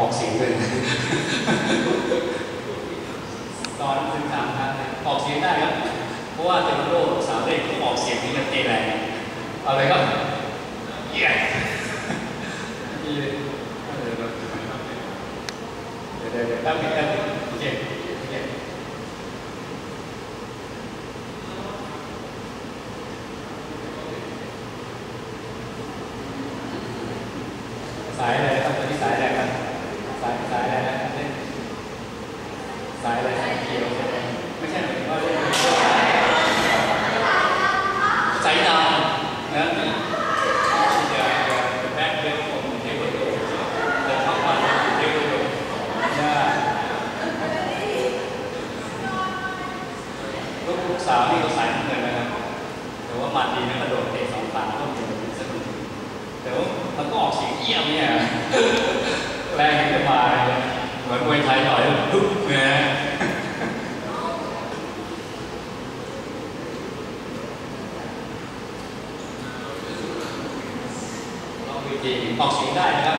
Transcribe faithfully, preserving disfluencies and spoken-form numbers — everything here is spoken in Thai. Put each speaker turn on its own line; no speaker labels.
อกเสียงเลยตอนถึงสามครั้งออกเสียงได้ครับเพราะว่าเทควันโดสาวเด็กออกเสียงที่มันเตะแรงอะไรก็เยี่ยเดี๋ยวเดี๋ยวเดี๋ยวแป๊บนึงแป๊บนึงโอเคโอเคสายอะไรครับตัวนี้สายอะไรครับสายสายอะไรนะสายอะไรสายเขียวใช่ไหมไม่ใช่หมายถึงว่าเล่นสายดำนะนี่เดี๋ยวเดี๋ยวแบ็คเบลของเทเบิลโดเดินเข้ามาเทเบิลโดนะลูกสาวนี่ก็สายน้ำเงินนะครับแต่ว่ามันดีนะกระโดดเตะสองฝั่งก็มีสนุกแต่ว่ามันก็ออกเสียงเยี่ยมเนี่ยแรงจะมาเหมือนมวยไทยหน่อยปุ๊บเนี่ยลองดูดีออกเสียงได้นะครับ